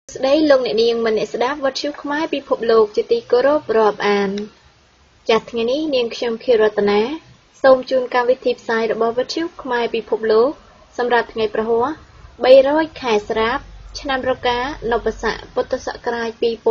ស្ដីលោកអ្នកនាងមិនអ្នកស្ដាប់វត្តជូខ្មែរពិភពលោកជាទីគោរពរាប់អានចាស់ថ្ងៃនេះនាងខ្ញុំខៀវរតនាសូមជូនកម្មវិធីផ្សាយរបស់វត្តជូខ្មែរពិភពលោកសម្រាប់ថ្ងៃប្រហ័ស300ខែស្រាប់ឆ្នាំរកានពស័កពុទ្ធសករាជ2561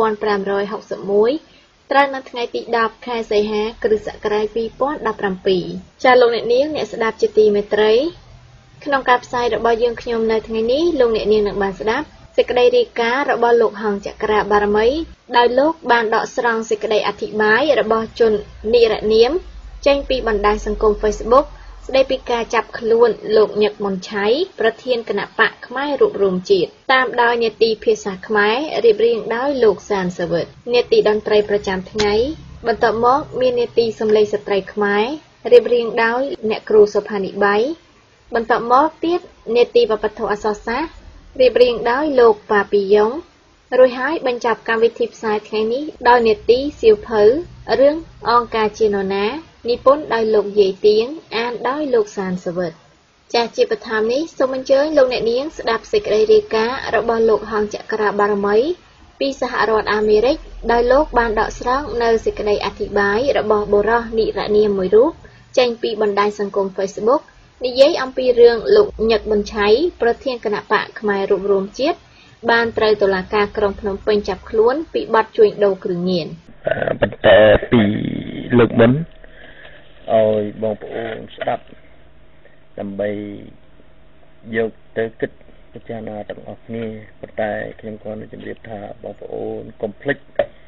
ត្រូវនៅថ្ងៃទី10ខែសីហាគ្រិស្តសករាជ2017ចាស់លោកអ្នកនាងអ្នកស្ដាប់ជាទីមេត្រីក្នុងការផ្សាយរបស់យើងខ្ញុំនៅថ្ងៃនេះលោកអ្នកនាងនឹងបានស្ដាប់សេចក្តីរាយការណ៍របស់លោកហងចក្រាបារមីដោយលោកបានដកស្រង់សេចក្តីអធិប្បាយរបស់ជននិរនាមចេញពីបណ្ដាញសង្គម Facebook ស្ដីពីការចាប់ខ្លួនលោកញឹកមុនឆៃប្រធានគណៈបកផ្នែករួបរวมជាតិតាមដោយនេតិភាសាខ្មែររៀបរៀងដោយលោកសានសាវិតនេតិតន្ត្រីប្រចាំថ្ងៃបន្ទាប់មកមាននេតិសម្លេងស្ត្រីខ្មែររៀបរៀងដោយអ្នកគ្រូសុផានីបៃបន្ទាប់មកទៀតនេតិវប្បធម៌អក្សរសាស្ត្ររៀបរៀងដោយលោកប៉ាពីយ៉ុងរួចហើយបញ្ចប់កម្មវិធីផ្សាយថ្ងៃនេះដោយនេតិសៀវភៅរឿងអង្គការជានរណានិពន្ធដោយលោកយាយទៀងអានដោយលោកសានសាវិតចាស់ជាបឋមនេះសូមអញ្ជើញលោកអ្នកនាងស្ដាប់សេចក្តីរាយការណ៍របស់លោកហងចក្រាបារមីពីសហរដ្ឋអាមេរិកដោយលោកបានដកស្រង់នៅសេចក្តីអធិប្បាយរបស់បុរសនិរនាមមួយរូបចេញពីបណ្ដាញសង្គម Facebook និយាយអំពីរឿងលោកញឹកប៊ុនឆៃប្រធានគណៈបកផ្នែករួបរวมជាតិបានត្រូវតុលាការក្រុងភ្នំពេញចាប់ខ្លួនពីបទជួញដូរគ្រឿងញៀនបន្តពីលើកមុនឲ្យបងប្អូនស្ដាប់ដើម្បីយកទៅគិតពិចារណាទាំងអស់គ្នាប៉ុន្តែខ្ញុំគ្រាន់តែជម្រាបថាបងប្អូនកុំភ្លេច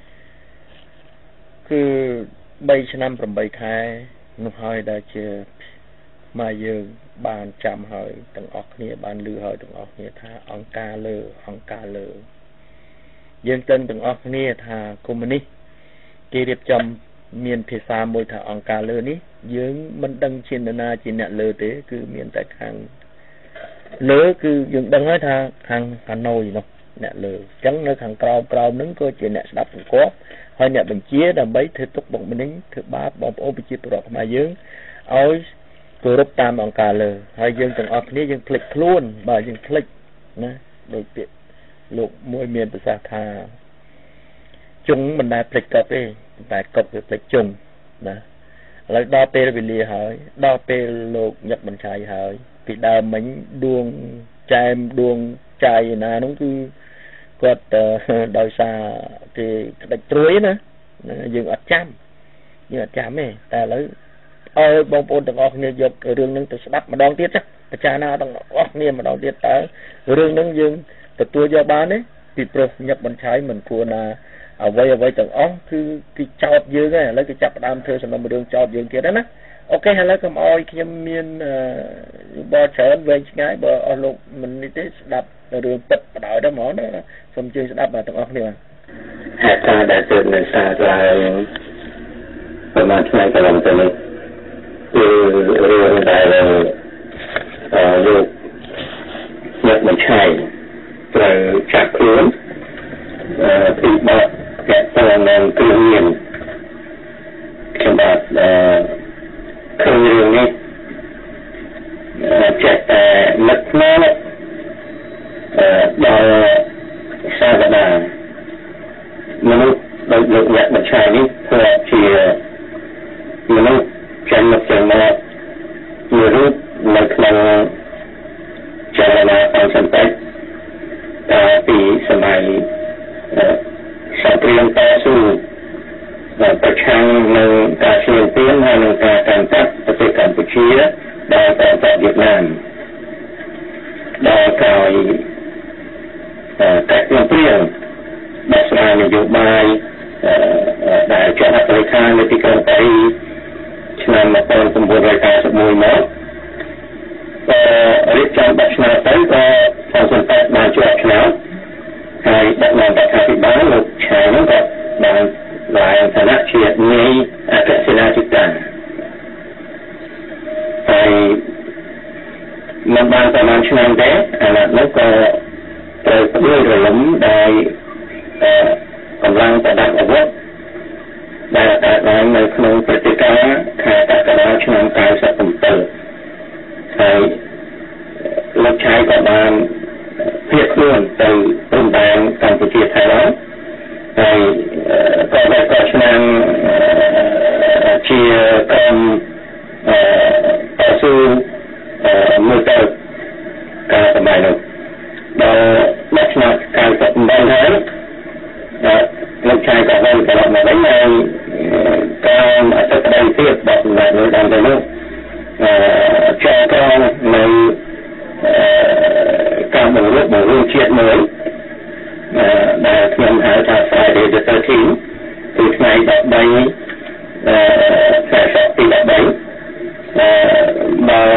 គឺ3ឆ្នាំ8ខែនោះហើយដែលជាមកយើងបានចាំហើយទាំងអស់គ្នាបានឮហើយទាំងអស់គ្នាថាអង្គការលើយើងទាំងអស់គ្នាថាកុម្មុយនីសគេរៀបចំមានភាសាមួយថាអង្គការលើនេះយើងមិនដឹងជាណាជាអ្នកលើទេគឺមានតែខាងលើគឺយើងដឹងហើយថាខាងហាណូយនោះអ្នកលើអញ្ចឹងនៅខាងក្រោមហ្នឹងក៏ជាអ្នកស្ដាប់សង្កត់ហើយអ្នកបញ្ជាដើម្បីធ្វើទុកបុកម្នេញធ្វើបាបបងប្អូនប្រជាពលរដ្ឋខ្មែរយើងឲ្យគោរពតាមអង្គការលើហើយយើងទាំងអស់គ្នាយើងភ្លេចខ្លួនបើយើងភ្លេចណាដោយពាក្យលោកមួយមានប្រសាសន៍ថាជុងមិនដែលភ្លេចកប់ទេតែកប់វាភ្លេចជុងណាឥឡូវដល់ពេលវេលាហើយដល់ពេលលោកញឹកប៊ុនឆៃហើយពីដើមមិញដួងចែមដួងចាយណានោះគឺគាត់ដោយសារគេក្តិចត្រួយណាយើងអត់ចាំទេតែឥឡូវឲ្យបងប្អូនទាំងអស់គ្នាយករឿងនឹងទៅស្ដាប់ម្ដងទៀតចាពិចារណាទាំងអស់គ្នាម្ដងទៀតតើរឿងនឹងយើងទទួលយកបានទេពីព្រោះញឹកប៊ុនឆៃមិនគួរណាអ្វីទាំងអស់គឺគេចោទយើងហើយឥឡូវគេចាប់ផ្ដើមធ្វើសំណុំរឿងចោទយើងទៀតណាអូខេឥឡូវកុំអោយខ្ញុំមានបបច្រើនវែងឆ្ងាយបើអស់លោកមិននេះទេស្ដាប់រឿងពិតបដ ாய் ដល់ហ្មងណាសូមជឿស្ដាប់បាទទាំងអស់គ្នាហេតុការណ៍ដែលកើតនៅសាស្ត្រឡើងប្រហែលថ្ងៃកន្លងទៅនេះគឺរឿងដែលលោកញឹកប៊ុនឆៃត្រូវចាប់ខ្លួនពីបទកែប្រែនឹងគ្រឿងញៀនខ្ញុំបាទឃើញរឿងនេះចេះតែនឹកភ្នែកដល់សាវតាមនុស្សដូចលោកញឹកប៊ុនឆៃនេះធ្លាប់ជាមនុស្សចាំមកមួយរូបនៅក្នុងចលនាអង្គសន្តិពីសម័យសង្គ្រាមតស៊ូប្រឆាំងនឹងការឈ្លានពានហើយនឹងការកាន់កាប់ប្រទេសកម្ពុជាដល់ប្រទេសវៀតណាមដល់ក្រោយការព្រមព្រៀងដោះស្រាយនយោបាយដែលជាហត្ថលេខានៅទីក្រុងប៉ារីសឆ្នាំ1991មករៀបចំ10ឆ្នាំទៅក៏សង្កត់បានជាប់ឆ្នាំហើយដឹកនាំរដ្ឋាភិបាលលោកឆៃនោះក៏បានឡើងឋានៈជានាយអគ្គសេនាធិការហើយមិនបានប្រហែលឆ្នាំទេអាណត្តិនោះក៏ត្រូវផ្ដួលរលំដោយកម្លាំងប្រដាប់អាវុធដែលកើតឡើងនៅក្នុងព្រឹត្តិការណ៍ខែកក្កដាឆ្នាំ97ហើយលោកឆៃក៏បានភាពខ្លួនទៅព្រំដែនកម្ពុជាថៃឡង់ហើយក៏បានក៏ឆ្នាំជាក្រុមតស៊ូមួយទៅការសម័យនោះដល់ឆ្នាំ98ហើយលោកชายក៏បានត្រឡប់មកវិញហើយការអត្ថប្រយោជន៍ទៀតរបស់សម្ដេចលោកដល់ទៅនោះចែកក្រងនៅការបង្រួបបង្រួមជាតិមួយដែលខ្ញុំហៅថា Friday the 13 គឺថ្ងៃ13ខែសីហាទី13បើ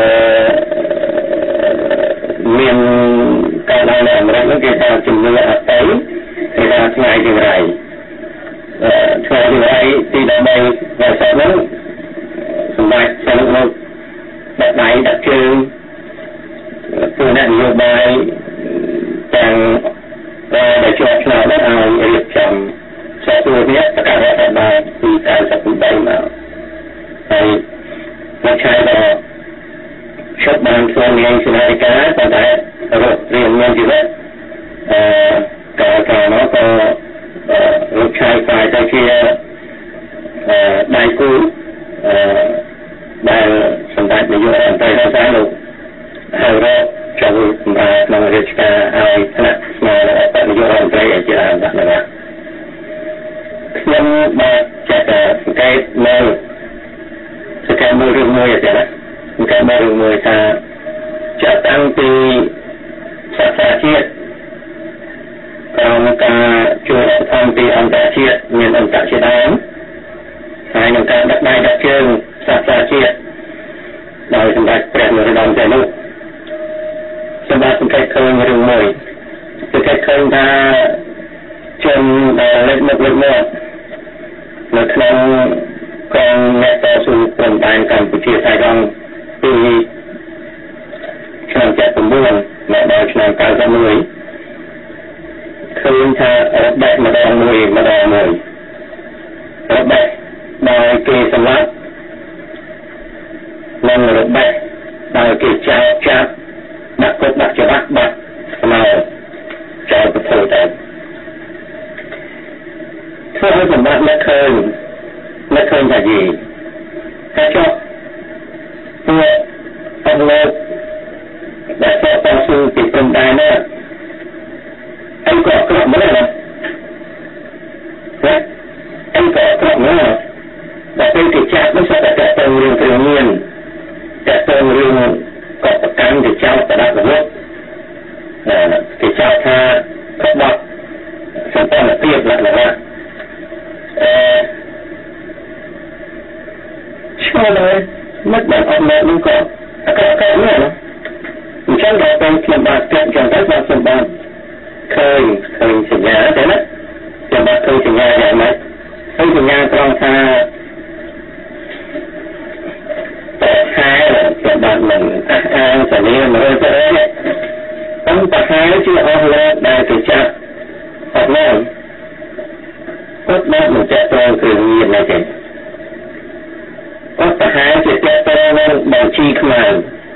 មានការឡើងនៅអាមេរិកនោះគេថាជំនឿអតីតគេថាថ្ងៃទីរៃថ្ងៃទីរៃទី13ខែសីហានោះសម្ដេចសនុលោកដាក់ដៃដាក់ជើងទូអ្នកនយោបាយទាំងដែលជាប់ឆ្នោតឲ្យរៀបចំសាសនានេះប្រកាសរដ្ឋបាលពី98មកហើយលោកชายក៏ឈប់បានធ្វើនាងសេនាធិការប៉ុន្តែរករៀនមានជីវិតកាលនោះក៏លោកชายฝ่ายទៅជាដៃគូដែលសម្ដេចនាយករដ្ឋមន្ត្រីហ៊ុនសែនលោកហើយរកចូលសម្រាប់ក្នុងរាជការឲ្យថ្នាក់ស្មារតីនាយករដ្ឋមន្ត្រីជាដើមដាក់នោះខ្ញុំបាទចាត់សង្កេតនៅសកម្មភាពរឿងមួយទេណាសកម្មភាពរឿងមួយថាចាត់តាំងពីសាសនាជាតិក្រោមការជួយឧបត្ថម្ភពីអន្តរជាតិមានអន្តរជាតិដើមហើយនឹងការដាក់ដៃដាក់ជើងសាសនាជាតិដោយសម្ដេចព្រះនរោត្តមសីហនុសម្រាប់សង្កេតឃើញរឿងមួយសង្កេតឃើញថាជនដែលលេចមុខលេចមាត់នៅក្នុងកងអ្នកតស៊ូព្រំដែនកម្ពុជាថៃឡង់ពីឆ្នាំ79មកដល់ឆ្នាំ91ឃើញថារបេះម្ដងមួយរបេះដោយគេសម្លាប់និងរបេះដោយគេចាប់ដាក់គុកដាក់ច្បាប់បាត់ស្មៅចោលប្រពោទៅធ្វើឲ្យសម្បត្តិអ្នកឃើញថាយីតែចុះពួកអត់លោកដែលតស៊ូពីព្រំដែនណាអីក៏ក្រក់ម្ល៉េះណាអីក៏ក្រក់ម្ល៉េះដល់ពេលគេចាប់មិនស្អាតតែទៅរឿងគ្រឿងញៀនតែទៅរឿងក៏ប្រកាន់ទៅចោលប្រដាប់រហូតគេចោលថាក្បត់សម្ព័ន្ធភាពលក្ខណៈឆ្លងเลยមិនបានអត់មកនឹងក៏អកកណាស់អញ្ចឹងដល់ពេលខ្ញុំបានគិតចឹងទៅបានសម្បត្តិឃើញសញ្ញាទេណាខ្ញុំបានឃើញសញ្ញាយ៉ាងម៉េចហើយសញ្ញាត្រង់ថាតែខ្ញុំបានមិនអានសញ្ញា100%ប៉ុន្តែជាអស់លោកដែលគេចាប់អត់មកគាត់បានមិនចាក់ត្រង់គ្រឿងញៀនណាទេគាត់ប្រហែលជាចាក់ត្រង់នឹងបញ្ជីខ្មែរ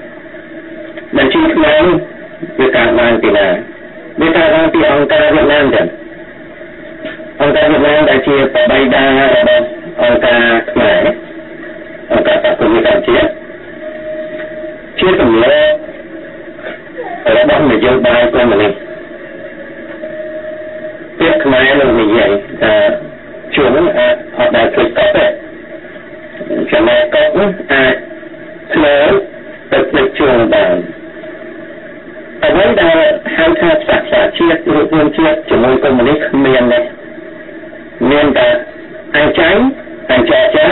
វាកើតឡើងពីណាវាកើតឡើងពីអង្គការវៀតណាមចឹងអង្គការវៀតណាមដែលជាបបៃតារបស់អង្គការខ្មែរអង្គការសហគមន៍កម្ពុជាជាទម្លាប់របស់នយោបាយកុម្មុយនីសពាក្យខ្មែរនឹងនិយាយថាជួនអាចអត់ដែលធ្វើកប់ទេចំណែកកប់នោះអាចស្មើទៅផ្លេចជួនបានអ្វីដែលហៅថាសាសនាជាតិរូបរាងជាតិជាមួយកុម្មុយនីសគ្មានទេមានតែអញ្ចឹងអញ្ចាចា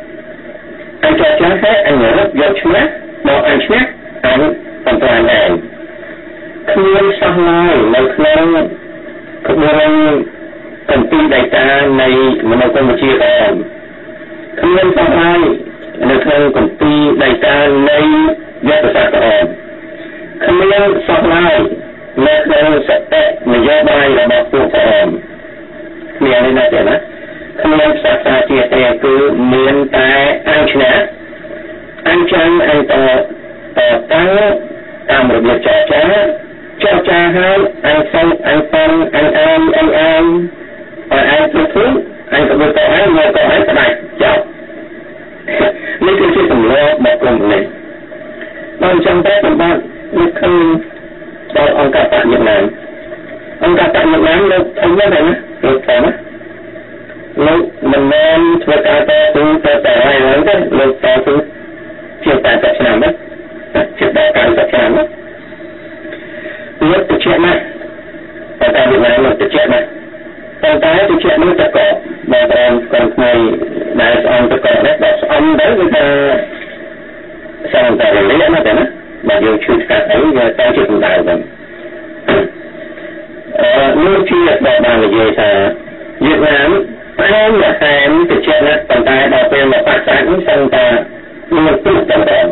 ហើយអញរត់យកឈ្នះមកអញឈ្នះអញបំផ្លាញឯងគ្មានសោះឡើយនៅក្នុងក្បួនកម្ពីដីតានៃមនោគមវិជ្ជាដែរគ្មានសោះឡើយនៅក្នុងកម្ពីដីតានៃយុទ្ធសាស្ត្រដែរគ្មានសោះឡើយនៅក្នុងសតិនយោបាយរបស់ពួកព្រះមាននេះណាទេណាគ្មានសាសនាជាតិទេគឺមានតែអញឈ្នះអញ្ចឹងអញតតាំងតាមរបៀបចរចាចចរចាហើយអញសូវអញប៉ុនអញអញធ្វើអញក៏មិនទៅអញមកទៅអញស្ដាច់ចោលនេះគឺជាទម្លាប់របស់ក្រុមនេះបើអញ្ចឹងតែសម្បត្តិនេះគឺដល់អង្គការបញ្ញាណាអង្គការបញ្ញាណាលោកធំណាស់ណាលោកធំណាលោកមិនមែនធ្វើការតស៊ូតែហើយទេលោកតស៊ូជា80ឆ្នាំណាជា90ឆ្នាំណាលោកទៅជាណាតែវិញ្ញាណលោកទៅជាណាតែទៅជានោះតកបើប្រំកូនថ្មីដែលស្អមតកនេះដល់ស្អមទៅគឺថាសាំតែរលាណាតែណាបើយើងជួយស្កាត់អីវាតែជាកម្ដៅវិញលោកជាដល់បាននិយាយថាវៀតណាមបានតែទៅជាណាប៉ុន្តែដល់ពេលមកបាក់សាច់នេះសឹងតែមានទុកតែដែរ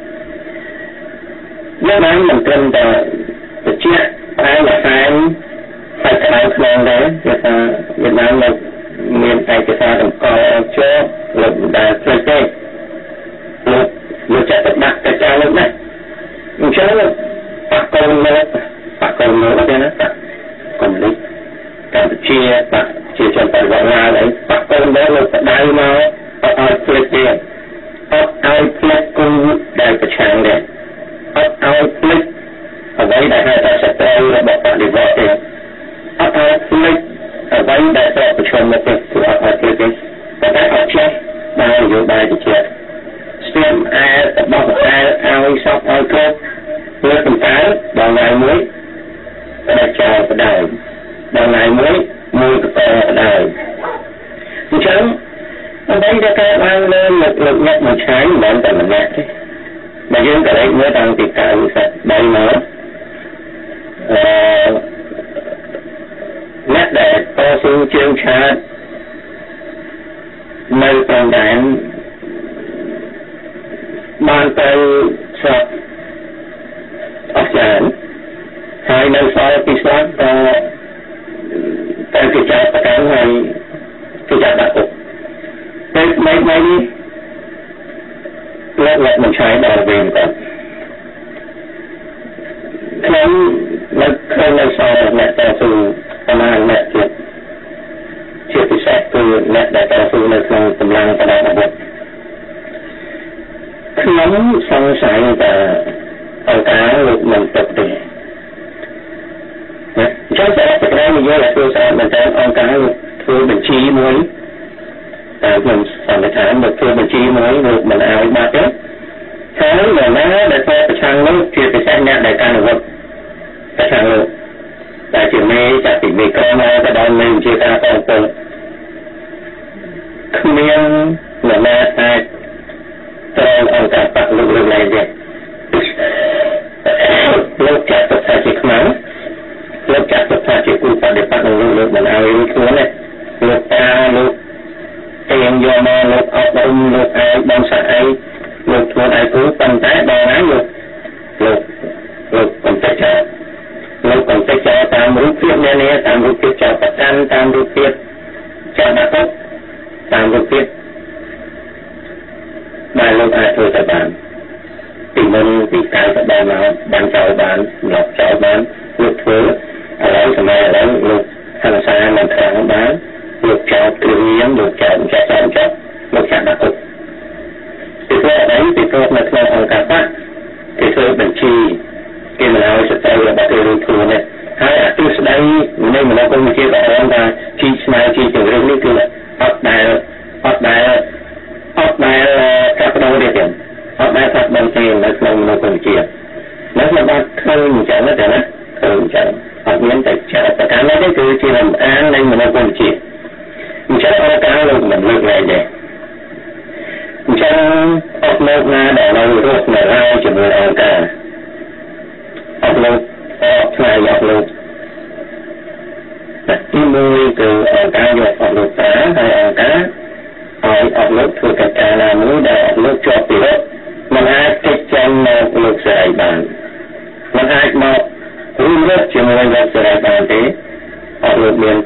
វៀតណាមមិនត្រឹមតែទៅជាបានតែហើយក្តៅខ្លាំងដែរគេថាវៀតណាមលោកមានឯកសារតម្កល់ជាប់លោកដែលផ្លេចទេលោកចាត់ដាក់តែចាលោកណាអញ្ចឹងបកកូនមកទេណាកុំលិចកម្ពុជាបកជាជនបរិវត្តណាអីបកកូនមកលោកបដៅមកអត់ឲ្យផ្លេចទេអត់ឲ្យផ្លេចគូដែលប្រឆាំងដែរអត់ឲ្យផ្លេចអ្វីដែលហៅថាសត្រូវរបស់បដិវត្តទេអត់ឲ្យផ្លេចអ្វីដែលត្រូវប្រឈមមុខទេគឺអត់ឲ្យផ្លេចទេតែអត់ចេះបានយោបាយទៅជាស្ទាមរបស់ឲ្យសពឲ្យគ្រប់លើកន្តើដល់ថ្ងៃមួយតែចោលបដៅដល់ថ្ងៃមួយទៅបដៅអញ្ចឹងអ្វីដែលកើតឡើងលើលោកអ្នកមួយឆាយមិនតែម្នាក់ទេបើយើងក៏លេចមើលតាំងពី93មកអ្នកដែលតស៊ូជើងឆាតនៅព្រំដែនបានទៅស្រុកអស់ច្រើនហើយនៅសល់ពីស្រុកក៏តែគេចាប់ប្រកាន់ហើយគេចាប់ដាក់គុកពេលមិននេះលោកមិនឆាយដល់វិញទៅខ្ញុំនៅសល់អ្នកតស៊ូប្រមាណអ្នកទៀតជាពិសេសគឺអ្នកដែលតស៊ូនៅក្នុងកម្លាំងបដិវត្តខ្ញុំសង្ស័យថាអង្គការលោកមិនទុកទេចង់តែប្រកាសនិយាយឲ្យធ្វើស្អាតមែនតើអង្គការធ្វើបញ្ជីមួយតែខ្ញុំសន្និដ្ឋានមកធ្វើបញ្ជីមួយលោកមិនឲ្យបាត់ទេហើយនៅណាដែលធ្វើប្រឆាំងនោះជាពិសេសអ្នកដែលការអនុវត្តប្រឆាំងនោះតែជាមេจากពីមេក្រុមមកទៅដល់មេជាការកងពលគ្មានអ្នកណាអាចត្រូវអង្គការបកលោកលើកឡើងទេលោកចាត់ទុកថាជាខ្មៅលោកចាត់ទុកថាជាគូបដិបត្តិនឹងលោកមិនឲ្យខ្លួនទេលោកតាលោកតែងយកមកលោកអប់រំលោកឲ្យបងសាក់អីលោកធ្វើឲ្យគូប៉ុន្តែដល់ណាលោកកំទេចចោលលោកកំទេចចោលតាមរូបភាពនានាតាមរូបភាពចោលប្រកាន់តាមរូបភាពចាត់ដាក់គុកតាមរូបភាពដែលលោកអាចធ្វើទៅបានពីមុនពីកាលទៅដល់មកបានចោលបានសម្រាប់ចោលបានលោកធ្វើឥឡូវសម័យឥឡូវលោកហង្សាមិនខ្លាំងបានលោកចោលគ្រឿងញៀនលោកចោលលោកចាត់ដាក់គុកពីព្រោះអីពីព្រោះនៅក្នុងអង្គការបកគេធ្វើបញ្ជីគេមិនឲ្យស្ត្រីរបស់គេរួចខ្លួនទេហើយអាទិស្ដីនៃមនោគមវិជ្ជារបស់អង្គថាជីស្មៅជីជំរឿននេះគឺអត់ដែលកាប់ដោទេទេអត់ដែលកាប់ដោទេនៅក្នុងមនោគមវិជ្ជានៅក្នុងបាត់ឃើញអញ្ចឹងទេណាឃើញអញ្ចឹងអត់មានតែចាត់ប្រកាន់នេះគឺជាលំអាននៃមនោគមវិជ្ជាអញ្ចឹងអង្គការលោកមិនលើកលែងទេអញ្ចឹងអត់លោកណាដែលនៅរស់នៅហើយជាមួយអង្គការអត់លោកផ្នែកអត់លោកតែទីមួយគឺអង្គការយកអត់លោកតាហើយអង្គការឲ្យអត់លោកធ្វើកិច្ចការណាមួយដែលអត់លោកជាប់ពីរត់មិនអាចកិច្ចចាំមកលោកស្រីបានមិនអាចមករួមរត់ជាមួយលោកស្រីបានទេអត់លោកមាន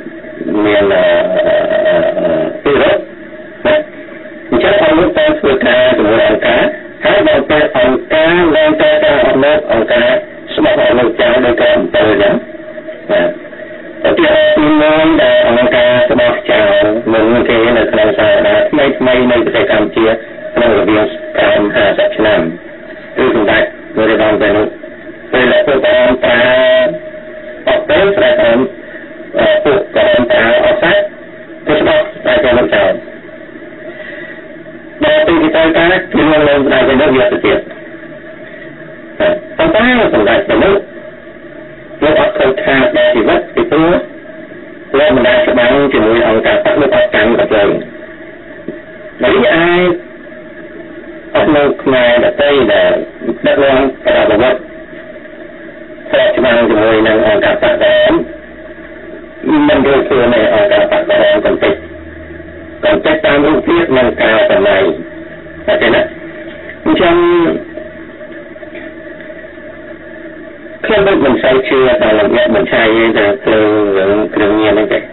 ពីរត់អញ្ចឹងអត់លោកទៅធ្វើការជាមួយអង្គការហើយដល់ពេលអង្គការឡើងទៅអត់លោកអង្គការស្មោះអនៅចាស់ដោយក៏អំពើចឹងតែទីមួយដែលអង្គការស្បោះចោលនឹងគេនៅក្នុងសាលាថ្មីនៅប្រទេសកម្ពុជាក្នុងរវាង50ឆ្នាំគឺសម្ដេចនរោត្តមសីហនុពេលពួកកងត្រាអត់ទៅស្ដេចពួកកងត្រាអត់សាច់ទៅស្បោះតែគេមិនចោលដល់ពេលទីទៅការគឺនឹងឡើងស្ដេចទៅយកទៅទៀតប៉ុន្តែសម្ដេចទៅលោកអត់ខំខាតដល់ជីវិតពីព្រោះលោកមិនដែលច្បាំងជាមួយអង្គការបកលោកអត់កាន់ក៏ទៅហើយអាចអត់នៅខ្មែរដទៃដែលដឹកនាំប្រវត្តិស្របច្បាំងជាមួយនឹងអង្គការបកមិនយល់ខ្លួននៃអង្គការបកកំតិចតាមរូបភាពនិងការសម្ដែងតែទេណាអញ្ចឹងខ្ញុំមិនសូវជឿដល់អ្នកបញ្ឆាយទេគ្រឿងញៀនទេ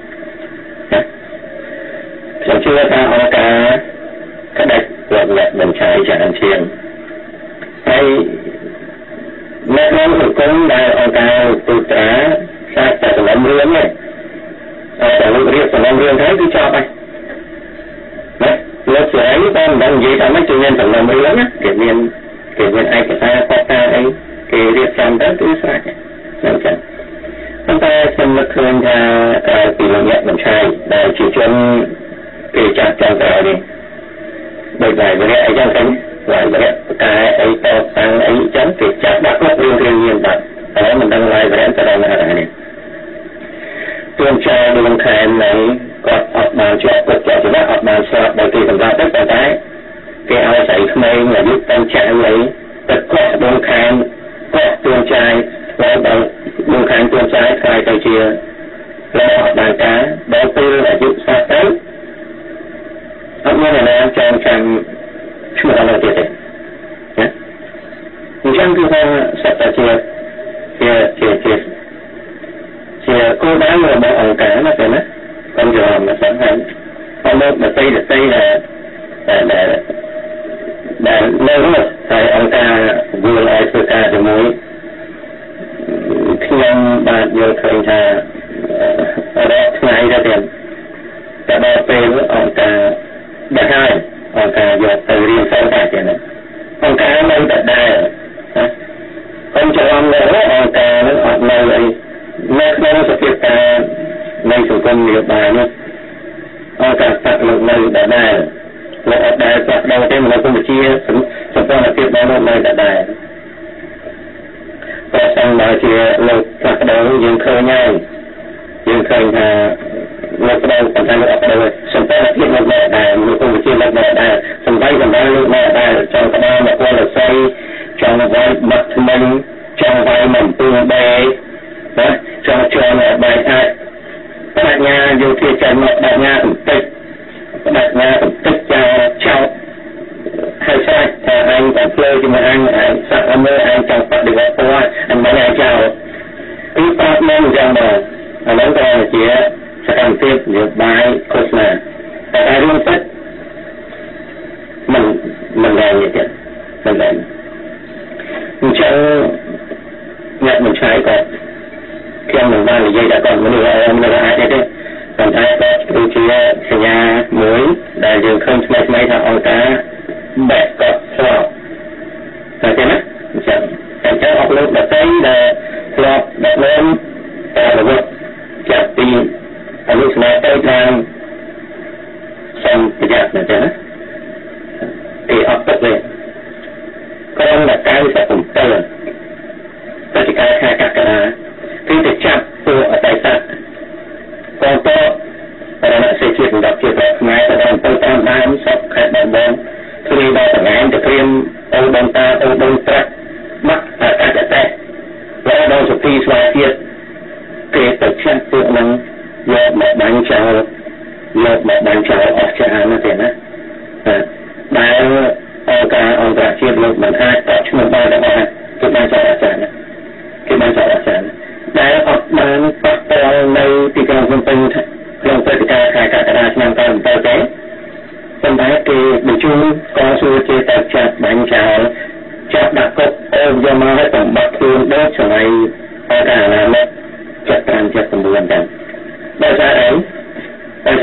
ខ្ញុំជឿថាអង្គការក្តាច់គាត់អ្នកបញ្ឆាយច្រើនជាងហើយអ្នកក្នុងសង្គមដែលអង្គការទូត្រាសាច់តែសំណុំរឿងទេតែលោករៀបសំណុំរឿងហើយគឺចប់ហើយណាលោកស្រីបាននិយាយថាមិនជួយមានសំណុំរឿងណាគេមានឯកសារផុសតាអីគេរៀបចំទៅគឺស្រេចហ្នឹងចឹងប៉ុន្តែខ្ញុំនឹកឃើញថាក្រៅពីលោកអ្នកបញ្ឆាយដែលជាជនគេចាត់ចែងក្រៅនេះដោយតែវិរៈអីចឹងទៅហើយវិរៈប្រកាយអីតតាំងអីចឹងគេចាត់ដាក់គ្រប់រឿងញៀនបាត់ហើយមិនដឹងឡើយវិរៈទៅដល់ណានេះទួនចាដួងខែននៃគាត់អត់បានជាប់គាត់ជាប់ច្បាប់អត់បានស្លាប់ដោយគេសម្រាប់ទៅប៉ុន្តែគេឲ្យស្រីក្មេងអាយុតែចាស់អីទឹកគាត់ដួងខែនគាត់ទួនចាយហើយដល់ដួងខែនទួនចាយខ្លាយទៅជាលោកអត់បានការដល់ពេលអាយុស្លាប់ទៅអត់មានអ្នកណាចង់ចាំឈ្មោះអត់ទៀតទេណាអញ្ចឹងគឺថាសត្វជាគោលដៅរបស់អង្គការណាទេណាខ្ញុំយល់មកសិនហើយហើយលោកដតីដែលនៅរស់ហើយអង្គការយល់ឲ្យធ្វើការជាមួយខ្ញុំបាទយល់ឃើញថារកថ្ងៃទៅទៀតតែដល់ពេលអង្គការដែលហើយអង្គការយកទៅរៀនសូត្រតែទៀតអង្គការនៅតែដែរខ្ញុំច្រឡំលើអង្គការនឹងអត់នៅអីនៅក្នុងសភាពការនៃសង្គមនយោបាយនេះអង្គការស្ថាបលោកនៅដែរលោកអត់ដែលផ្លាស់ប្ដូរទេនៅកម្ពុជាសម្ព័ន្ធភាពរបស់លោកនៅដែរប្រសិនបើជាលោកផ្លាស់ប្ដូរយើងឃើញហើយយើងឃើញថាលោកប្ដូរប៉ុន្តែលោកអត់ប្ដូរសម្ព័ន្ធភាពលោកនៅដែរនៅកម្ពុជាលោកនៅដែរសម្ដីលោកនៅដែរចង់ក្បាលមកពលស័យចង់វាយបាត់ថ្មីចង់វាយមិនពឹងបែណាចង់ជន់បែអាចបដិញ្ញាយោធាចេញមកបដិញ្ញាកំតិចចោលហើយស្រេចថាអញតែភ្លើជាមួយអញសាក់មើលអញចង់បដិវត្តពណ៌អញមិនឲ្យចោលគឺប្រាប់មកយ៉ាងណាអានោះក៏ជាសកម្មភាពនយោបាយឃោសនាតែរឿងពិតមិនដែរទេមិនដែរអញ្ចឹងអ្នកបញ្ឆាយក៏ខ្ញុំមិនបាននិយាយថាគាត់មនុស្សអាចទេប៉ុន្តែក៏គឺជាសញ្ញាមួយដែលយើងឃើញថ្មីថាអង្គការបែកក៏ស្លាប់តែទេណាអញ្ចឹងអស់លោកដតីដែលស្លាប់ដឹកនាំតែរវត្តចាប់ពីអនុស្នាទៅតាមសំប្រយ័ត្នណាទេណាគេអត់ទឹកទេក្រុមដែល97បច្ចុប្បន្នខែកក្កដាគឺទៅចាប់ពួកអតីតកងទ័ពរណសេជាសម្រាប់ជាប្រផ្នែកទៅដល់តាមដើមសពខេត្តបងគ្រាដល់តំណែងទៅព្រាមអូនបងតាអូនបងត្រាក់បាក់អាកាសតែហើយដល់សុភីស្វាជាតិគេទៅឈានពួកនឹងយកមកបាញ់ចោលអស់ចាណាទេណាដែលអង្គការអន្តរជាតិលោកមិនអាចតបឈ្មោះបានទេគេបានចោលអាចារ្យដែលអត់បានប៉ះពាល់នៅទីក្រុងភ្នំពេញក្នុងព្រឹត្តិការណ៍ខែកក្កដាឆ្នាំ97ទេប៉ុន្តែគេបញ្ជូនកងស៊ើជាតែចាប់បាញ់ចោលចាប់ដាក់គុកអូយកមកឲ្យបំបត្តិខ្លួនដូចសម័យ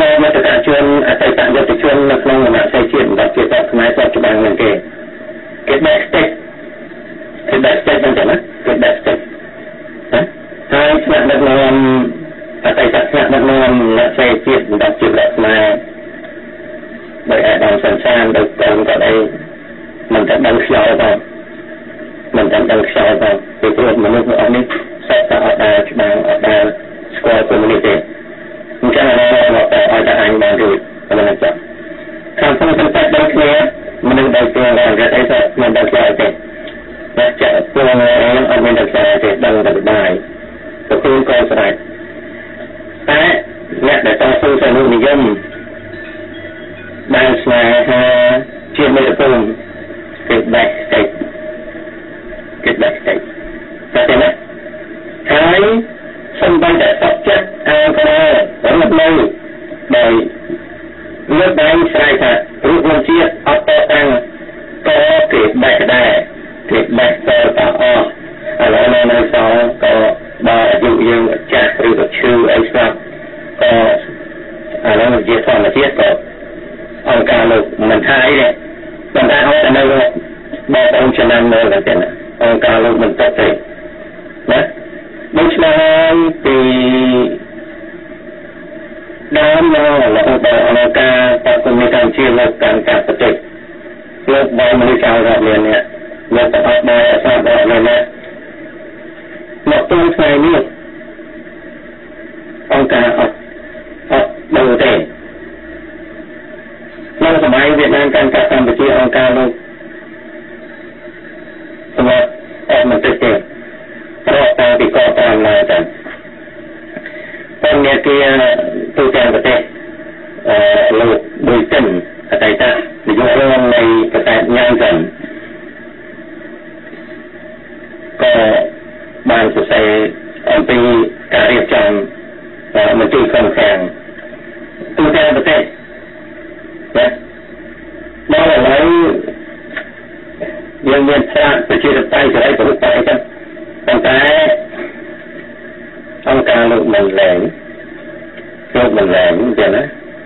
ថាយន្តការជនអតីតយុទ្ធជននៅក្នុងមហាស័យជាតិរបស់ជាតខ្មែរស្បច្បាស់នឹងគេ backstage ហ្នឹងចឹងណាគេ backstage ហើយស្នាក់ដឹកនាំអតីតស្នាក់ដឹកនាំមហាស័យជាតិរបស់ជាតខ្មែរដោយអាដាមសំសានដោយក្រុមក៏អីមិនតែដឹងខ្យល់ទេមិនតែដឹងខ្យល់ទេពីព្រោះមនុស្សអស់នេះសត្វតែអត់ដែលច្បាស់អត់ដែលស្គាល់កុំនេះទេអញ្ចឹងមកតែឲ្យតែអញបានរួចមិនដឹងចាខាងក្នុងតែដឹងគ្នាមនុស្សដែលជារកអីទៅមិនដឹងខ្យល់ទេតែចាក់ពួកហ្នឹងអត់មានដឹងខ្យល់ទេដឹងតែបាយទទួលក៏ស្រេចតែអ្នកដែលតស៊ូសនុនិយមបានស្នេហាជាមេត្តាភូមិគេបែកស្ទេតែទេណាហើយសំបីតែសក់ចិត្តអើក៏រត់នៅដោយលើកដៃស្រ័យថារូបជាតិអត់តតាំងក៏គេបែកដែរគេបែកទៅតអស់ឥឡូវនៅសល់ក៏ដល់អាយុយើងចាស់ឬក៏ឈឺអីស្រាប់ក៏ឥឡូវជាធម្មជាតិក៏អង្គការលោកមិនថាអីទេប៉ុន្តែអត់ទៅនៅបងប្អូនចំណាំមើលតែណាអង្គការលោកមិនតទេណាដូច្នេះពីដើមមកដល់អង្គការតើគុំមានការជាលោកការកាត់ប្រទេសលោកបាយមនុស្សចៅរដ្ឋមាននេះលោកទៅអត់ដែរអត់ដែរនេះណាមកទល់ថ្ងៃនេះអង្គការអត់ដឹងទេនៅសម័យវៀតណាមការកាត់កម្ពុជាអង្គការលោកសម្រាប់អត់មិនទេរកតាំងពីកតាមឡើយទៅតែមានគេទូទាំងប្រទេសលោកដូចចិនអតីតនាយករងនៃប្រទេសញ៉ាំចិនក៏បានសរសេរអំពីការរៀបចំមន្ទីរខំខាងទូទាំងប្រទេសណាមកឥឡូវយើងមានផ្លាកប្រជាធិបតេយ្យសេរីប្រវត្តិអីចឹងប៉ុន្តែអង្គការលោកមិនលែងចឹងណាអញ្ចឹង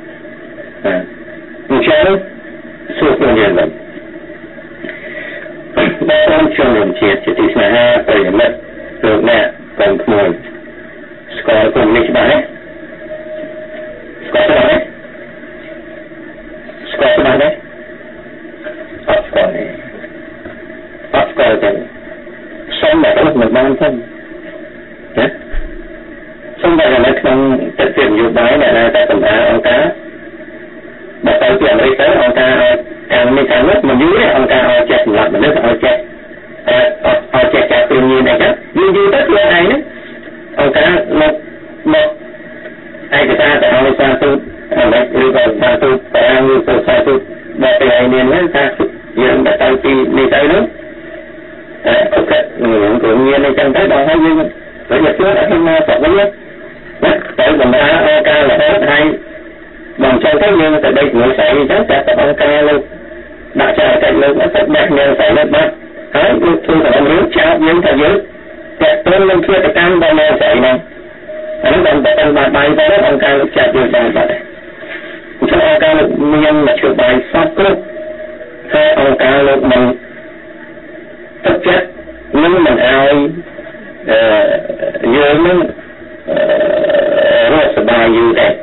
សួរខ្លួនយើងវិញបើខ្ញុំជំនុំជាតិជាទីស្នេហាប្រិយមិត្តលោកអ្នកកូនក្មួយស្គាល់គុំនេះច្បាស់ទេស្គាល់ទេអត់ស្គាល់ទេសូមតែមិនបានទេណាសូមតែនៅក្នុងទឹកជានយោបាយដែលតែសម្រាប់អង្គការបើទៅពីអាមេរិកទៅអង្គការខាងនេះខាងនោះមិនយូរទេអង្គការឲ្យចេះសម្រាប់មនុស្សឲ្យចេះចាក់ពីនេះដែរចឹងយូរទៅខ្លួនឯងហ្នឹងអង្គការមកឯកសារទៅឲ្យសាទូអាមេរិកឬក៏សាទូប្រាំងឬក៏សាទូដល់ពីឯនេះហ្នឹងថាយើងទៅពីនេះទៅនោះអូខេខ្ញុំក៏មានអញ្ចឹងទៅដល់ហើយយើងទៅយកខ្លួនឲ្យមកសក់វិញណាទៅបំរើអង្គការរហូតហើយបងចង់ទៅយើងទៅដេកមួយស្អីអញ្ចឹងតែអង្គការលោកដាក់ចែកតែលោកអត់ទៅបេះនៅស្អីនោះបាត់ហើយលោកធ្វើតែរឿងចោលយើងថាយើងតែទៅនឹងធ្វើទៅតាមដល់នៅស្អីហ្នឹងអានេះបានតែបានបាយទៅអង្គការលោកចាប់យើងបានបាត់អញ្ចឹងអង្គការលោកមានមធ្យោបាយសពគ្រប់ហើយអង្គការលោកមិនទឹកចិត្តនឹងមិនឲ្យយើងនឹងរស់សบายយូរដែរ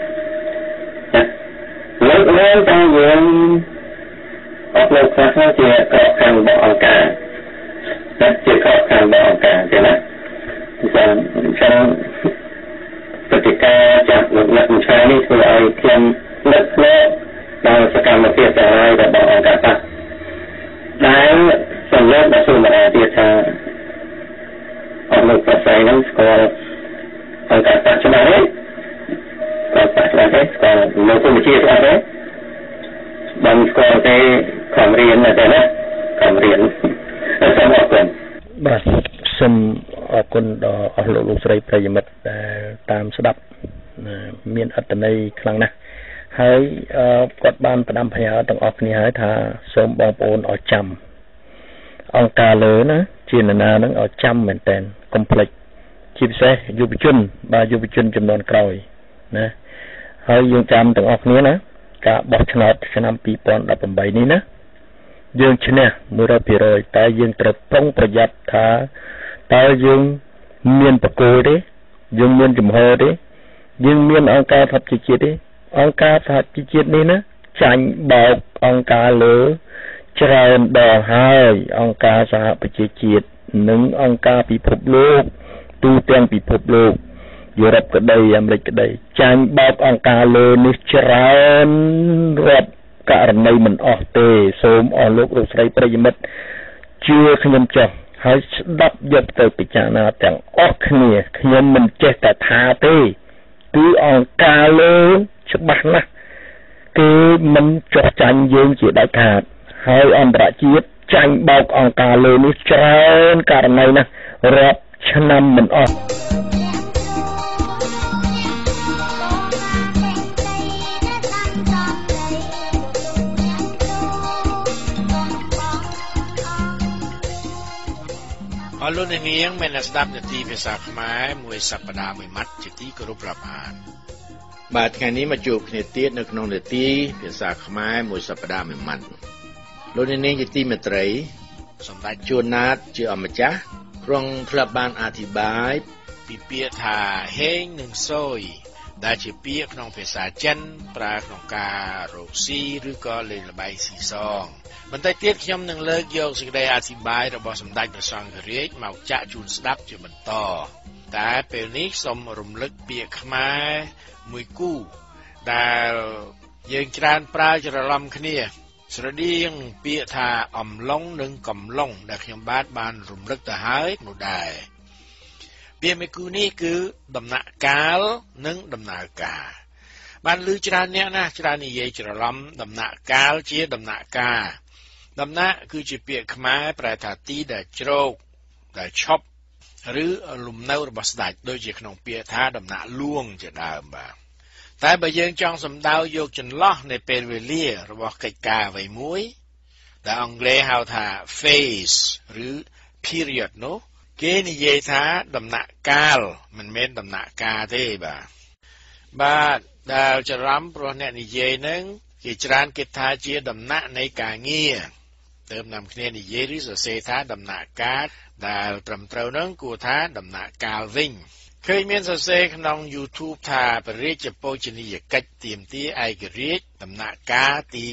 លើកឡើងតែយើងអត់លើកខ្លះជាក្របខ័ណ្ឌរបស់អង្គការជាក្របខ័ណ្ឌរបស់អង្គការទេណាអញ្ចឹងព្រឹត្តិការណ៍จากលោកអ្នកវិជានេះធ្វើឲ្យខ្ញុំនឹកឃើញដល់សកម្មភាពទាំងឡាយរបស់អង្គការប៉ះដែលសន្លប់ដល់សូមរាទៀតថាអត់លោកប្រស័យនឹងស្គាល់អង្គការប៉ះច្បាស់ទេគាត់ប៉ះច្បាស់ទេស្គាល់លោកគុំជាច្បាស់ទេបានស្គាល់ទេខំរៀនតែណាខំរៀនសូមអរគុណបាទសូមអរគុណដល់អស់លោកស្រីប្រិយមិត្តដែលតាមស្ដាប់មានអត្ថន័យខ្លាំងណាស់ហើយគាត់បានផ្ដាំផ្ញើទាំងអស់គ្នាហើយថាសូមបងប្អូនឲ្យចាំអង្គការលើណាជានរណានឹងឲ្យចាំមែនតើកុំភ្លេចជាពិសេសយុវជនបាទយុវជនចំនួនក្រោយណាហើយយើងចាំទាំងអស់គ្នាណាការបោះឆ្នោតឆ្នាំ2018នេះណាយើងឈ្នះ 100% តែយើងត្រូវប្រុងប្រយ័ត្នថាតើយើងមានបកគោទេយើងមានចំហទេយើងមានអង្គការសហប្រជាជាតិទេអង្គការសហប្រជាជាតិនេះណាចាញ់បោកអង្គការលើច្រើនដងហើយអង្គការសហប្រជាជាតិនិងអង្គការពិភពលោកទូទាំងពិភពលោកយុរ៉ុបក្តីអាមេរិកក្តីចាញ់បោកអង្គការលើនេះច្រើនរាប់ករណីមិនអស់ទេសូមអស់លោកលោកស្រីប្រិយមិត្តជឿខ្ញុំចុះហើយស្ដាប់យកទៅពិចារណាទាំងអស់គ្នាខ្ញុំមិនចេះតែថាទេគឺអង្គការលើច្បាស់ណាស់គេមិនចោះចាញ់យើងជាដាច់ខាតហើយអន្តរជាតិចាញ់បោកអង្គការលើនេះច្រើនករណីណាស់រាប់ឆ្នាំមិនអស់អរលោកនាងមានស្ដាប់នាទីភាសាខ្មែរមួយសប្តាហ៍មួយម៉ាត់ជាទីគោរពរាប់អានបាទថ្ងៃនេះមកជួបគ្នាទៀតនៅក្នុងនាទីភាសាខ្មែរមួយសប្តាហ៍មួយម៉ាត់លោកនាងជាទីមេត្រីសម្ដេចជួនណាតជាអម្ចាស់ទ្រង់ធ្លាប់បានអធិប្បាយពីពាក្យថាហេងនិងសូយដែលជាពាក្យក្នុងភាសាចិនប្រើក្នុងការរកស៊ីឬក៏លេងល្បែងស៊ីសងបន្តិចទៀតខ្ញុំនឹងលើកយកសេចក្តីអធិប្បាយរបស់សម្ដេចព្រះសង្ឃរាជមកចាក់ជូនស្ដាប់ជាបន្តតែពេលនេះសូមរំលឹកពាក្យខ្មែរមួយគូដែលយើងច្រើនប្រើច្រឡំគ្នាស្រដៀងពាក្យថាអំឡុងនិងកំឡុងដែលខ្ញុំបានរំលឹកទៅហើយនោះដែរពាក្យមួយគូនេះគឺដំណាក់កាលនិងដំណើរការបានឮច្រើនអ្នកណាច្រើននិយាយច្រឡំដំណាក់កាលជាដំណាក់ការដំណាក់គឺជាពាក្យខ្មែរប្រែថាទីដែលជ្រោកដែលឈប់ឬលំនៅរបស់ស្ដេចដូចជាក្នុងពាក្យថាដំណាក់លួងជាដើមបាទតែបើយើងចង់សំដៅយកចន្លោះនៃពេលវេលារបស់កិច្ចការអ្វីមួយដែលអង់គ្លេសហៅថា phase ឬ period នោះគេនិយាយថាដំណាក់កាលមិនមែនដំណាក់ការទេបាទដែលច្រឡំព្រោះអ្នកនិយាយនឹងគេច្រើនគិតថាជាដំណាក់នៃការងារទើបនាំគ្នានិយាយឬសរសេរថាដំណាក់កាលដែលត្រឹមត្រូវនឹងគួរថាដំណាក់កាលវិញឃើញមានសរសេរក្នុង YouTube ថាព្រះរាជបូជនីយកិច្ចទាមទារឯករាជ្យដំណាក់កាលទី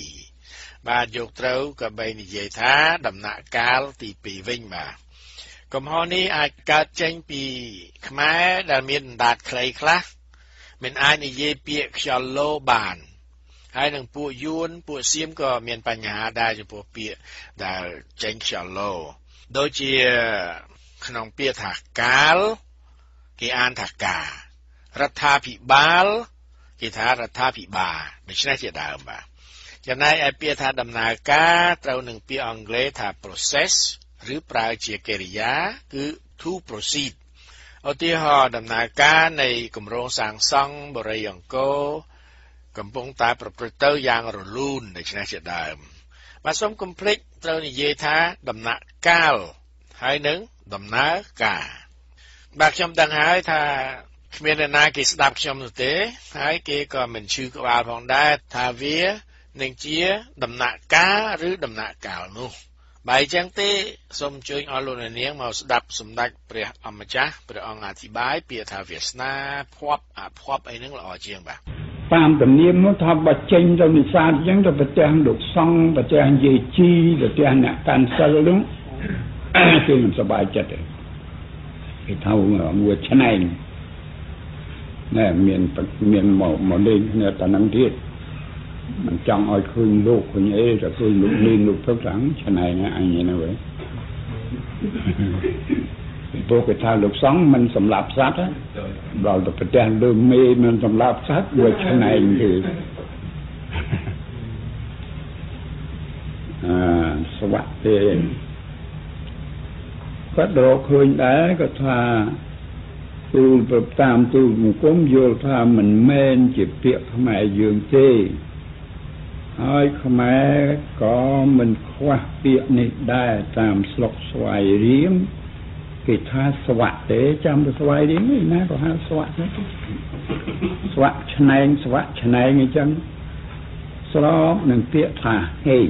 2បាទយកត្រូវក៏បីនិយាយថាដំណាក់កាលទី2វិញបាទកំហុសនេះអាចកើតចេញពីខ្មែរដែលមានអណ្ដាតខ្លីខ្លះមិនអាចនិយាយពាក្យខ្យល់លោបានហើយនឹងពួកយួនពួកសៀមក៏មានបញ្ហាដែរចំពោះពាក្យដែលចេញខ្យល់លោដូចជាក្នុងពាក្យថាកាលគេអានថាការរដ្ឋាភិបាលគេថារដ្ឋាភិបាលដូច្នេះជាដើមបាទចំណែកឯពាក្យថាដំណើរការត្រូវនឹងពាក្យអង់គ្លេសថា process ឬប្រើជាកិរិយាគឺ to proceed ឧទាហរណ៍ដំណើរការនៃគម្រោងសាងសង់បូរីអង្គរកំពុងតែប្រព្រឹត្តទៅយ៉ាងរលូនដូច្នេះជាដើមបាទសូមកុំភ្លេចត្រូវនិយាយថាដំណាក់កាលហើយនឹងដំណើរការបាទខ្ញុំដឹងហើយថាគ្មានអ្នកណាគេស្ដាប់ខ្ញុំនោះទេហើយគេក៏មិនឈឺក្បាលផងដែរថាវានឹងជាដំណាក់កាលឬដំណាក់កាលនោះបើអញ្ចឹងទេសូមអញ្ជើញអស់លោកអ្នកនាងមកស្ដាប់សម្ដេចព្រះអម្ចាស់ព្រះអង្គអធិប្បាយពាក្យថាវាសនាភ័ព្វអភ័ព្វអីហ្នឹងល្អជាងបាទតាមទំនៀមនោះថាបើចេញទៅនិសាទអញ្ចឹងទៅប្រទេសលោកសង្ឃប្រទេសយាយជីប្រទេសអ្នកកាន់សិលនោះគឺមិនសប្បាយចិត្តទេគេថាមួយឆ្នែងណែមានមកលេងគ្នាតនឹងទៀតมันចង់ឲ្យឃើញលោកឃើញអីតែឃើញលោកលេងលោកព្រឹកហ្នឹងឆ្នែងអញហ្នឹងវិញព្រោះគេថាលោកសង្ឃមិនសម្លាប់សត្វដល់ទៅប្រទេសលើមេមិនសម្លាប់សត្វវាឆ្នែងទេស្វាក់ទេគាត់រកឃើញដែរគាត់ថាទូលប្រតាមទូលមង្គមយល់ថាមិនមែនជាពាក្យខ្មែរយើងទេហើយខ្មែរក៏មិនខ្វះពាក្យនេះដែរតាមស្រុកស្វាយរៀងគេថាស្វាក់ទេចាំទៅស្វាយនេះណាក៏ហៅស្វាក់ទេស្វាក់ឆ្នែងស្វាក់ឆ្នែងអញ្ចឹងស្របនឹងពាក្យថាហេង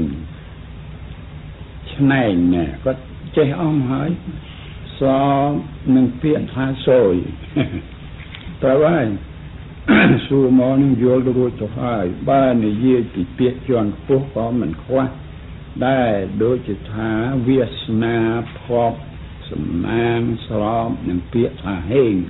ឆ្នែងណាគាត់ចេះអស់ហើយស្របនឹងពាក្យថាសយត្រូវហើយសួរមកនឹងយល់រួចទៅហើយបើនិយាយពីពាក្យជាន់ខ្ពស់ក៏មិនខ្វះដែរដូចជាថាវាសនាភពសំណាងស្របនឹងពាក្យថាហេង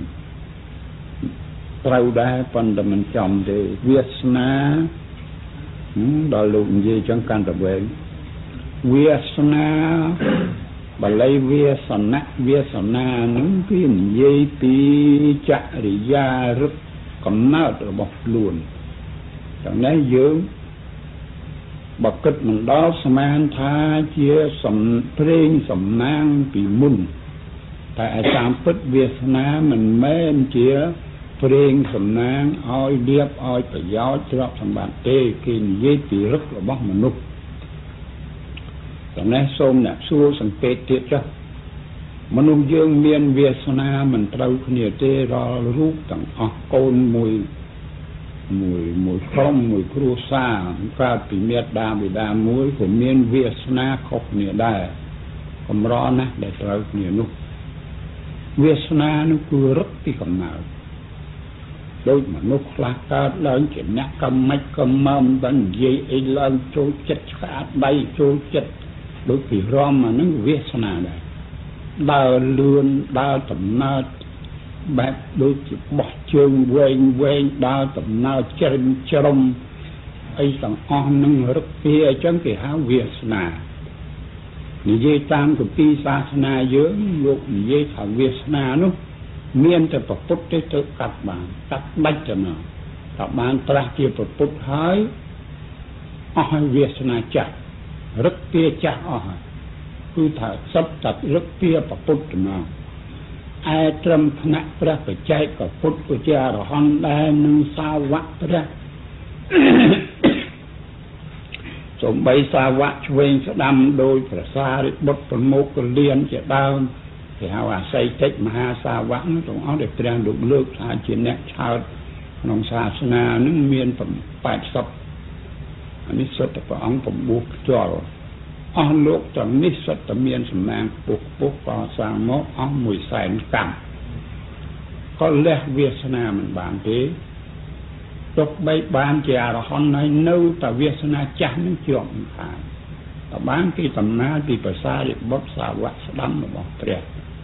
ត្រូវដែរប៉ុន្តែមិនចំទេវាសនាដល់លោកនិយាយចឹងកាន់តែវែងវាសនាបាលីវាសនៈវាសនានឹងគឺនិយាយពីចរិយារឹកកំណើតរបស់ខ្លួនចឹងនេះយើងបើគិតមិនដល់ស្មានថាជាសំព្រេងសំណាងពីមុនតែអាតាមពិតវាសនាមិនមែនជាព្រេងសំណាងឲ្យលៀបឲ្យប្រយោជន៍ទ្រព្យសម្បត្តិទេគេនិយាយពីរឹករបស់មនុស្សចំណេះសូមអ្នកសួរសង្កេតទៀតចុះមនុស្សយើងមានវាសនាមិនត្រូវគ្នាទេរាល់រូបទាំងអស់កូនមួយក្រុមមួយគ្រួសារកើតពីមេត្តាបិតាមួយក៏មានវាសនាខុសគ្នាដែរកម្រណាស់ដែលត្រូវគ្នានោះវាសនានោះគឺរឹកពីកំណើតដូចមនុស្សខ្លះកើតឡើងជាអ្នកកំមិចកំមើមបាននិយាយអីឡើងចូលចិត្តឆ្កាតដៃចូលចិត្តដូចពីរំអានឹងវាសនាដែរដើរលឿនដើរដំណើរបែបដូចជាបោះជើងវែងដើរដំណើរជ្រិមជ្រុំអីទាំងអស់នឹងរឹកពីអញ្ចឹងគេហៅវាសនានិយាយតាមគម្ពីរសាសនាយើងលោកនិយាយថាវាសនានោះមានតែប្រពុតទេទៅកាត់បានកាត់ដាច់ទៅណាតែបានត្រាស់ជាប្រពុតហើយអស់ហើយវាសនាចាស់រឹកពីចាស់អស់ហើយគឺថាសត្វតែរឹកពីប្រពុតទៅណាឯត្រឹមថ្នាក់ព្រះបច្ចេកពុទ្ធក៏ជាអរហន្តដែរនឹងសាវកព្រះសូម្បីសាវកឆ្វេងស្ដាំដោយព្រះសារីបុត្រប្រមោគលានជាដើមគេហៅអាស័យតិចមហាសាវកនោះទាំងអស់ដែលព្រះលោកលើកថាជាអ្នកឆើតក្នុងសាសនានឹងមាន80អានេះសុទ្ធតែព្រះអង្គពបុះខ្យល់អស់លោកទាំងនេះសុទ្ធតែមានសំណាងពុះក៏សាងមកអស់100,000កម្មក៏លះវាសនាមិនបានទេទុកបីបានជាអរហន្តហើយនៅតែវាសនាចាស់នឹងជាប់មិនខានតែបានគេដំណើរពីភាសារិបុត្រសាវកស្ដាំរបស់ព្រះ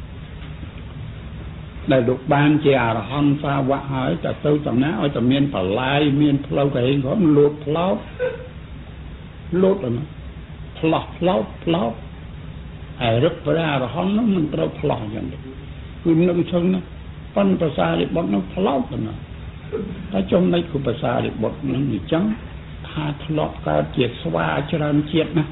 ដែលលោកបានជាអរហន្តសាវកហើយតែទៅដំណើរឲ្យតែមានបលាយមានផ្លូវកែងក៏លូតផ្លោកលូតអីផ្លោះហើយរឹកព្រះអរហន្តនោះមិនត្រូវផ្លោះយ៉ាងនេះគឺនឹងឈឹងណាប៉ុន្តែភាសារិបុត្រនោះផ្លោកទៅណាតែចំណុចគឺភាសារិបុត្រនឹងអញ្ចឹងថាធ្លាប់កើតជាស្វាច្រើនជាតិណា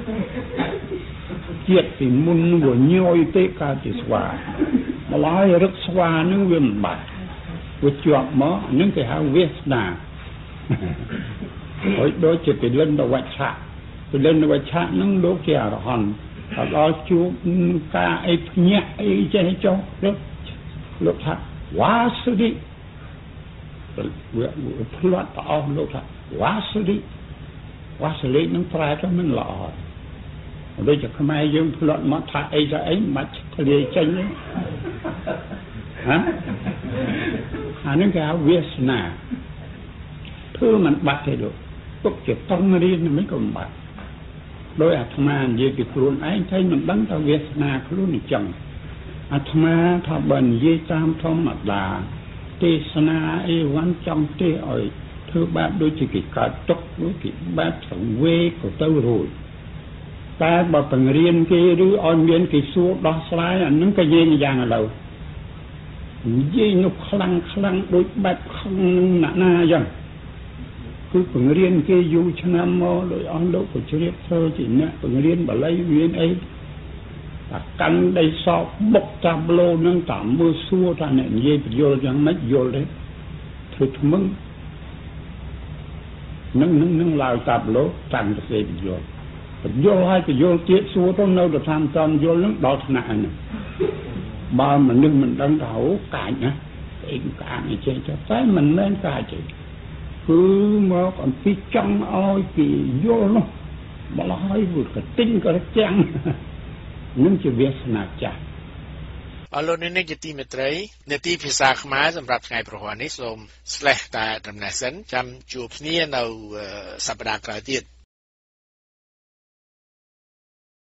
ជាតិពីមុនវាញយទេកើតជាស្វាម្ល៉េះរឹកស្វានឹងវាមិនបាត់វាជាប់មកនឹងគេហៅវាសនាហើយដូចជាពីលិនវច្ឆៈនឹងលោកជាអរហន្តដល់ជួបការអីភ្ញាក់អីចេះចុះលោកថាវ៉ាសុឌីវាផ្លាត់ទៅអស់លោកថាវ៉ាសុឌីនឹងប្រែទៅមិនល្អដូចជាខ្មែរយើងផ្លាត់មកថាអីទៅអីមិនធ្លាយចេញហ៎អានឹងគេហៅវាសនាធ្វើមិនបាត់ទេលោកទុកជាតង់រៀនមិនក៏មិនបាត់ដោយអាត្មានិយាយពីខ្លួនឯងតែមិនដឹងថាវាសនាខ្លួនអញ្ចឹងអាត្មាថាបើនិយាយតាមធម្មតាទេសនាអីវ៉ាន់ចង់ទេឲ្យធ្វើបែបដូចជាគេកើតទុកដូចគេបែបសង្វេគក៏ទៅរួចតែបើបង្រៀនគេឬឲ្យមានគេសួរដោះស្រាយអានឹងក៏យើងយ៉ាងឥឡូវនិយាយនោះខ្លាំងដូចបែបខឹងណាស់ណាអញ្ចឹងគឺបង្រៀនគេយូរឆ្នាំមកដោយអស់លោកក៏ជ្រាបធ្វើជាអ្នកបង្រៀនបាលីរៀនអីតែកាន់ដីសោកបុកតាប្លូនឹងតាមមើលសួរថាអ្នកនិយាយបញ្យល់យ៉ាងម៉េចយល់ទេធ្វើថ្មឹងនឹងឡើងតាប្លូតាំងទៅគេបញ្យល់ឲ្យបញ្យល់ទៀតសួរទៅនៅទៅតាមយល់នឹងដល់ថ្នាក់ហ្នឹងបើមនុស្សមិនដឹងថាកាចណាអីកាចអីចេះតែមិនមែនកាចទេគឺមកអំពីចង់ឲ្យគេយល់នោះម្ល៉េះហើយវាក៏ទិញក៏ចាំងនឹងជាវាសនាចាស់អរលោកអ្នកជាទីមេត្រីនេតិភាសាខ្មែរសម្រាប់ថ្ងៃប្រហ័ននេះសូមស្លេះតែដំណេះសិនចាំជួបគ្នានៅសប្តាហ៍ក្រោយទៀត